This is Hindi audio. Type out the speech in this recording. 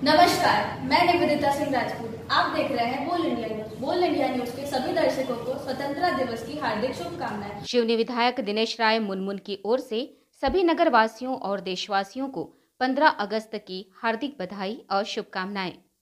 नमस्कार, मैं निवेदिता सिंह राजपूत। आप देख रहे हैं Bol India news. Bol India news के सभी दर्शकों को स्वतंत्रता दिवस की हार्दिक शुभकामनाएं। शिवनी विधायक दिनेश राय मुनमुन की ओर से सभी नगर वासियों और देशवासियों को 15 अगस्त की हार्दिक बधाई और शुभकामनाएं।